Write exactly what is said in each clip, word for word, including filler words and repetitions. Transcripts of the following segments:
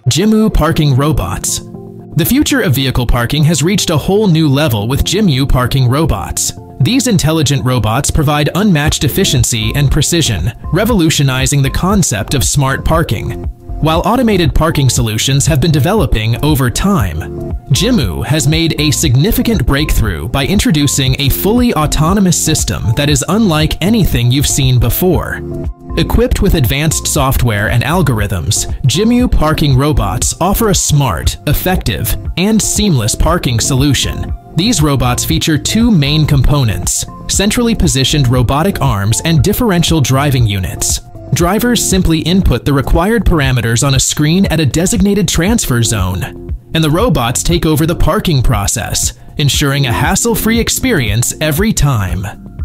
Jimu parking robots. The future of vehicle parking has reached a whole new level with Jimu parking robots. These intelligent robots provide unmatched efficiency and precision, revolutionizing the concept of smart parking. While automated parking solutions have been developing over time, Jimu has made a significant breakthrough by introducing a fully autonomous system that is unlike anything you've seen before. Equipped with advanced software and algorithms, Jimu parking robots offer a smart, effective, and seamless parking solution. These robots feature two main components: centrally positioned robotic arms and differential driving units. Drivers simply input the required parameters on a screen at a designated transfer zone, and the robots take over the parking process, ensuring a hassle-free experience every time.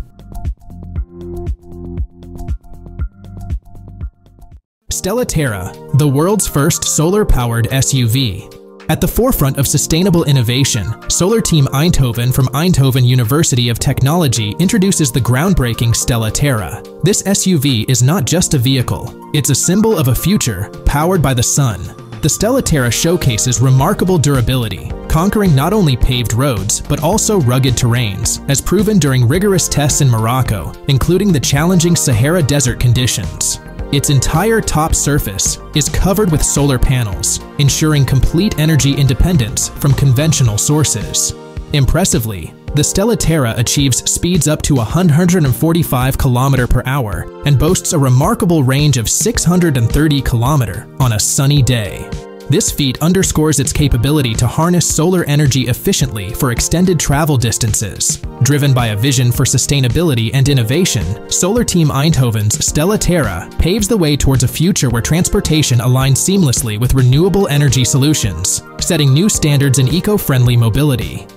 STELLA TERA, the world's first solar-powered S U V. At the forefront of sustainable innovation, Solar Team Eindhoven from Eindhoven University of Technology introduces the groundbreaking STELLA TERA. This S U V is not just a vehicle, it's a symbol of a future powered by the sun. The STELLA TERA showcases remarkable durability, conquering not only paved roads, but also rugged terrains, as proven during rigorous tests in Morocco, including the challenging Sahara Desert conditions. Its entire top surface is covered with solar panels, ensuring complete energy independence from conventional sources. Impressively, the STELLA TERA achieves speeds up to one hundred forty-five kilometers per hour and boasts a remarkable range of six hundred thirty kilometers on a sunny day. This feat underscores its capability to harness solar energy efficiently for extended travel distances. Driven by a vision for sustainability and innovation, Solar Team Eindhoven's STELLA TERA paves the way towards a future where transportation aligns seamlessly with renewable energy solutions, setting new standards in eco-friendly mobility.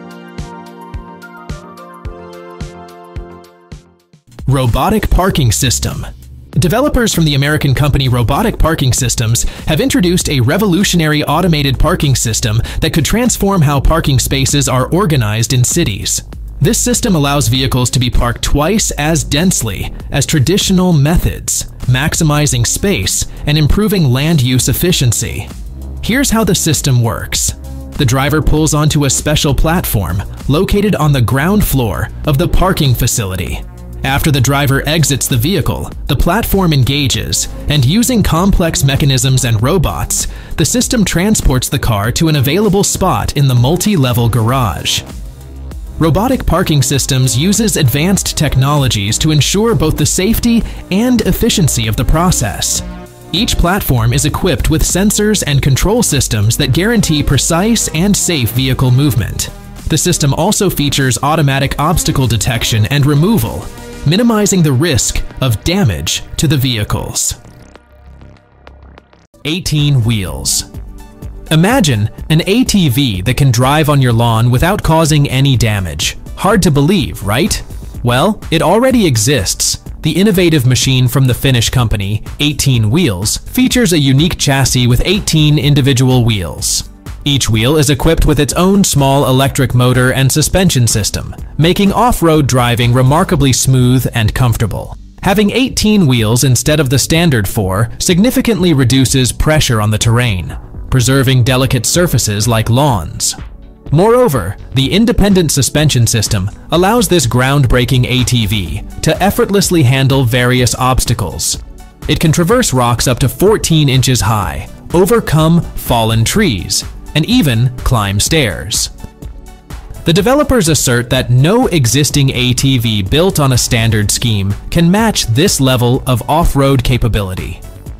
Robotic parking system. Developers from the American company Robotic Parking Systems have introduced a revolutionary automated parking system that could transform how parking spaces are organized in cities. This system allows vehicles to be parked twice as densely as traditional methods, maximizing space and improving land use efficiency. Here's how the system works. The driver pulls onto a special platform located on the ground floor of the parking facility. After the driver exits the vehicle, the platform engages, and using complex mechanisms and robots, the system transports the car to an available spot in the multi-level garage. Robotic Parking Systems uses advanced technologies to ensure both the safety and efficiency of the process. Each platform is equipped with sensors and control systems that guarantee precise and safe vehicle movement. The system also features automatic obstacle detection and removal, minimizing the risk of damage to the vehicles. eighteen wheels. Imagine an A T V that can drive on your lawn without causing any damage. Hard to believe, right? Well, it already exists. The innovative machine from the Finnish company, eighteen wheels, features a unique chassis with eighteen individual wheels. Each wheel is equipped with its own small electric motor and suspension system, making off-road driving remarkably smooth and comfortable. Having eighteen wheels instead of the standard four significantly reduces pressure on the terrain, preserving delicate surfaces like lawns. Moreover, the independent suspension system allows this groundbreaking A T V to effortlessly handle various obstacles. It can traverse rocks up to fourteen inches high, overcome fallen trees, and even climb stairs. The developers assert that no existing A T V built on a standard scheme can match this level of off-road capability.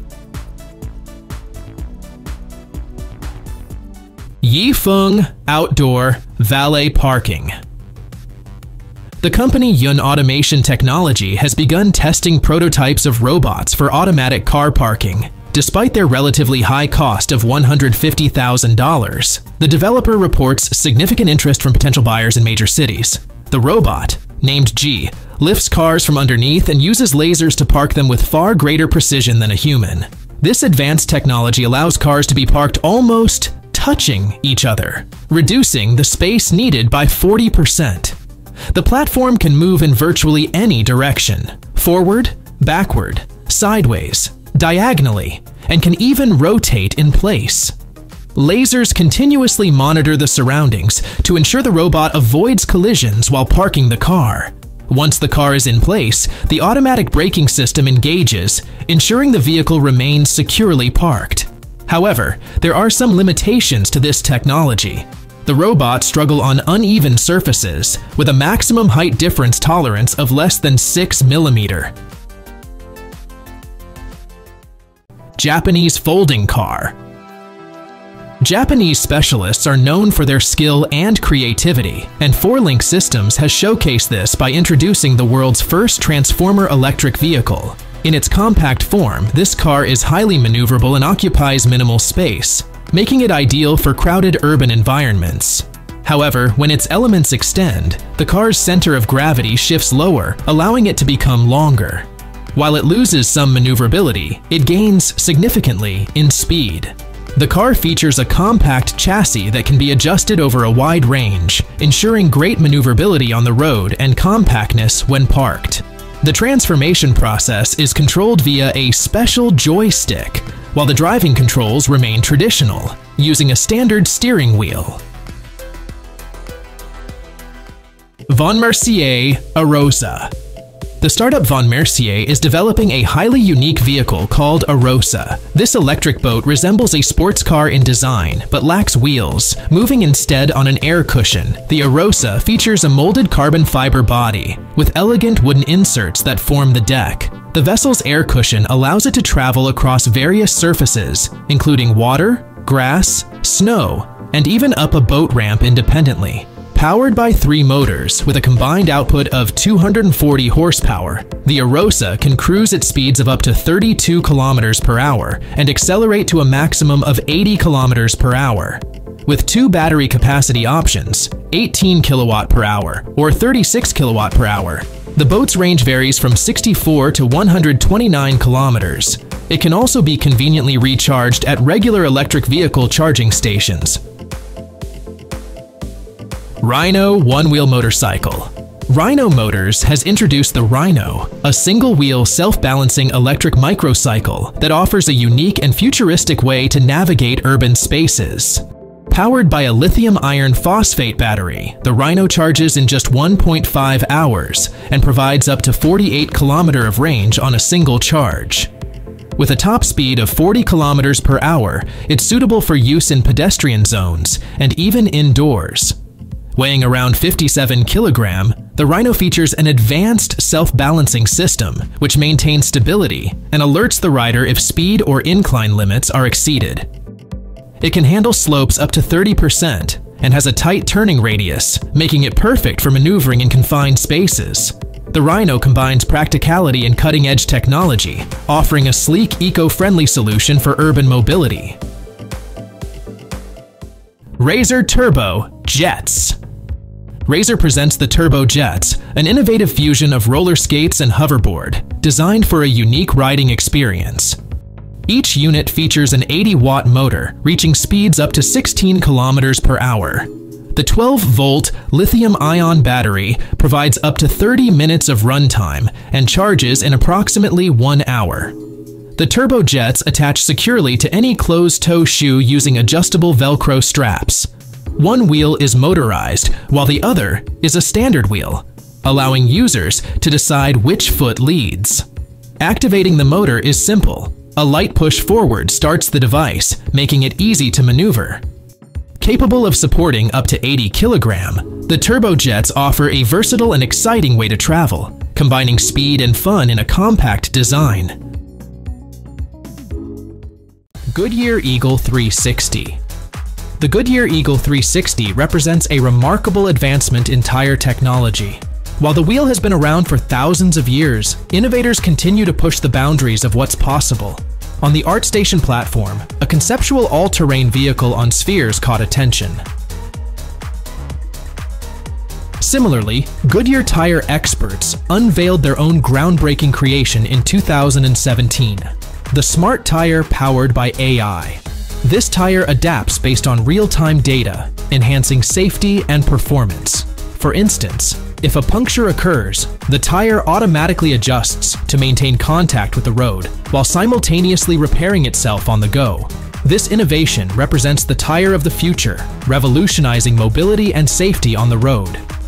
Yeefung Outdoor Valet Parking. The company Yun Automation Technology has begun testing prototypes of robots for automatic car parking. Despite their relatively high cost of one hundred fifty thousand dollars, the developer reports significant interest from potential buyers in major cities. The robot, named G, lifts cars from underneath and uses lasers to park them with far greater precision than a human. This advanced technology allows cars to be parked almost touching each other, reducing the space needed by forty percent. The platform can move in virtually any direction: forward, backward, sideways, diagonally, and can even rotate in place. Lasers continuously monitor the surroundings to ensure the robot avoids collisions while parking the car. Once the car is in place, the automatic braking system engages, ensuring the vehicle remains securely parked. However, there are some limitations to this technology. The robots struggle on uneven surfaces, with a maximum height difference tolerance of less than six millimeters. Japanese folding car. Japanese specialists are known for their skill and creativity, and four link Systems has showcased this by introducing the world's first transformer electric vehicle. In its compact form, this car is highly maneuverable and occupies minimal space, making it ideal for crowded urban environments. However, when its elements extend, the car's center of gravity shifts lower, allowing it to become longer. While it loses some maneuverability, it gains significantly in speed. The car features a compact chassis that can be adjusted over a wide range, ensuring great maneuverability on the road and compactness when parked. The transformation process is controlled via a special joystick, while the driving controls remain traditional, using a standard steering wheel. Von Mercier Arosa. The startup Von Mercier is developing a highly unique vehicle called Arosa. This electric boat resembles a sports car in design, but lacks wheels, moving instead on an air cushion. The Arosa features a molded carbon fiber body, with elegant wooden inserts that form the deck. The vessel's air cushion allows it to travel across various surfaces, including water, grass, snow, and even up a boat ramp independently. Powered by three motors with a combined output of two hundred forty horsepower, the Arosa can cruise at speeds of up to thirty-two kilometers per hour and accelerate to a maximum of eighty kilometers per hour. With two battery capacity options, eighteen kilowatt per hour or thirty-six kilowatt per hour, the boat's range varies from sixty-four to one hundred twenty-nine kilometers. It can also be conveniently recharged at regular electric vehicle charging stations. Ryno one-wheel motorcycle. Ryno Motors has introduced the Ryno, a single-wheel self-balancing electric microcycle that offers a unique and futuristic way to navigate urban spaces. Powered by a lithium iron phosphate battery, the Ryno charges in just one point five hours and provides up to forty-eight kilometers of range on a single charge. With a top speed of forty kilometers per hour, it's suitable for use in pedestrian zones and even indoors. Weighing around fifty-seven kilograms, the Ryno features an advanced self-balancing system, which maintains stability and alerts the rider if speed or incline limits are exceeded. It can handle slopes up to thirty percent and has a tight turning radius, making it perfect for maneuvering in confined spaces. The Ryno combines practicality and cutting-edge technology, offering a sleek, eco-friendly solution for urban mobility. Razor Turbo Jets. Razor presents the Turbo Jets, an innovative fusion of roller skates and hoverboard, designed for a unique riding experience. Each unit features an eighty watt motor, reaching speeds up to sixteen kilometers per hour. The twelve volt lithium-ion battery provides up to thirty minutes of runtime and charges in approximately one hour. The Turbo Jets attach securely to any closed-toe shoe using adjustable Velcro straps. One wheel is motorized, while the other is a standard wheel, allowing users to decide which foot leads. Activating the motor is simple. A light push forward starts the device, making it easy to maneuver. Capable of supporting up to eighty kilograms, the Turbo Jets offer a versatile and exciting way to travel, combining speed and fun in a compact design. Goodyear Eagle three sixty. The Goodyear Eagle three sixty represents a remarkable advancement in tire technology. While the wheel has been around for thousands of years, innovators continue to push the boundaries of what's possible. On the ArtStation platform, a conceptual all-terrain vehicle on spheres caught attention. Similarly, Goodyear tire experts unveiled their own groundbreaking creation in two thousand seventeen, the Smart Tire powered by A I. This tire adapts based on real-time data, enhancing safety and performance. For instance, If a puncture occurs, the tire automatically adjusts to maintain contact with the road while simultaneously repairing itself on the go. This innovation represents the tire of the future, revolutionizing mobility and safety on the road.